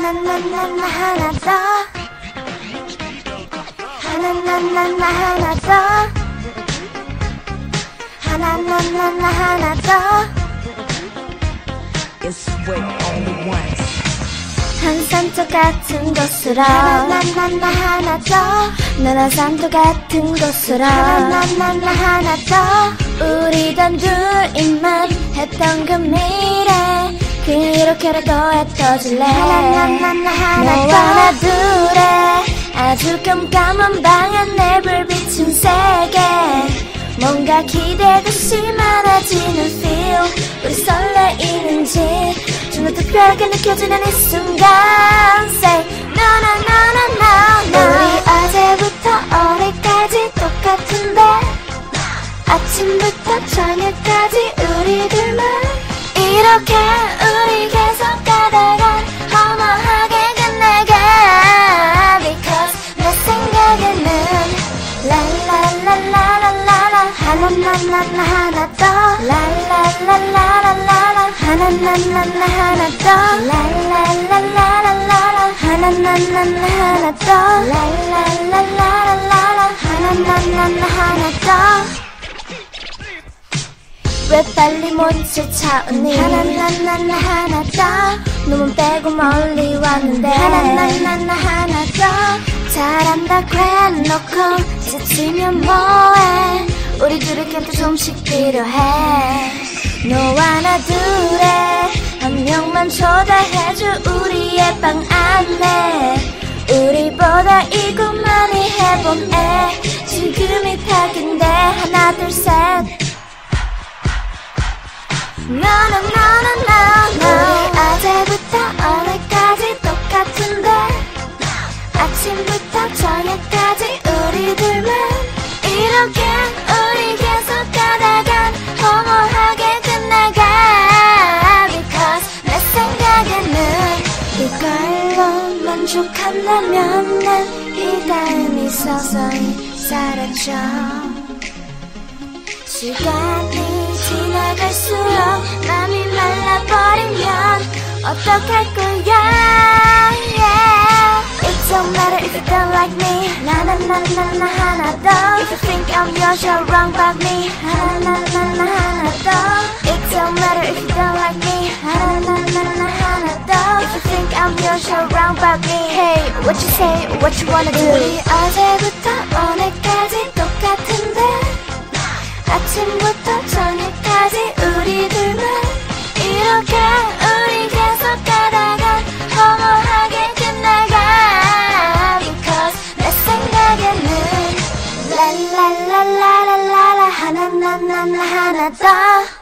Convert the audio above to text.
하나나나나 하나 더 하나나나나 하나 더 하나나나나 하나 더 It's way only once. 한 산도 같은 곳으로 하나나나나 하나 더 너랑 산도 같은 곳으로 하나나나나 하나 더 우리 단둘이만 했던 그 미래 그렇게라도 해떠줄래 하나나나나 하나 더 너와 나 둘의 아주 깜깜한 방 안에 불비춘 세계 뭔가 기대듯이 많아지는 feel 우리 설레이는지 좀 더 특별하게 느껴지는 이 순간 Say no no no no no no 우리 어제부터 오늘까지 똑같은데 아침부터 저녁까지 우리 둘만 이렇게 우리 계속 가다가 허무하게 끝나가 Because 내 생각에는 랄랄랄랄랄랄라 하나나나나 하나 더 랄랄랄랄랄라 하나나나나 하나 더 랄랄랄랄랄라 하나나나나 하나 더 랄랄랄랄랄라 하나나나나 하나 더 왜 빨리 못 쫓아오니 하나나나나 하나 더 놈은 빼고 멀리 왔는데 하나나나나 하나 더 잘한다고 해놓고 지치면 뭐해 우리 둘에겐 좀씩 필요해 너와 나 둘의 한 명만 초대해줄 우리의 방 안에 우리보다 이것만이 해봄에 지금이 딱인데 하나 둘 셋 No no no no no no 우리 어제부터 오늘까지 똑같은데 아침부터 저녁까지 우리 둘만 이렇게 우리 계속 가다간 허무하게 끝나가 Because 내 생각에는 이걸로 만족한다면 난 이 다음이 서서히 사라져 시간이 지나갈수록 맘이 말라버리면 어떡할 거야 yeah. It don't matter if you don't like me 나나나나나 하나 더 If you think I'm yours you're wrong about me 하나나나나 하나 더 It don't matter if you don't like me 하나나나나 하나 더 If you think I'm yours you're wrong about me Hey what you say what you wanna do 우리 어제부터 오늘까지 똑같은데 아침부터 저녁까지 우리 둘만 이렇게 우리 계속 가다가 허무하게 끝나가 Because 내 생각에는 랄랄랄랄랄라 하나나나나 하나 더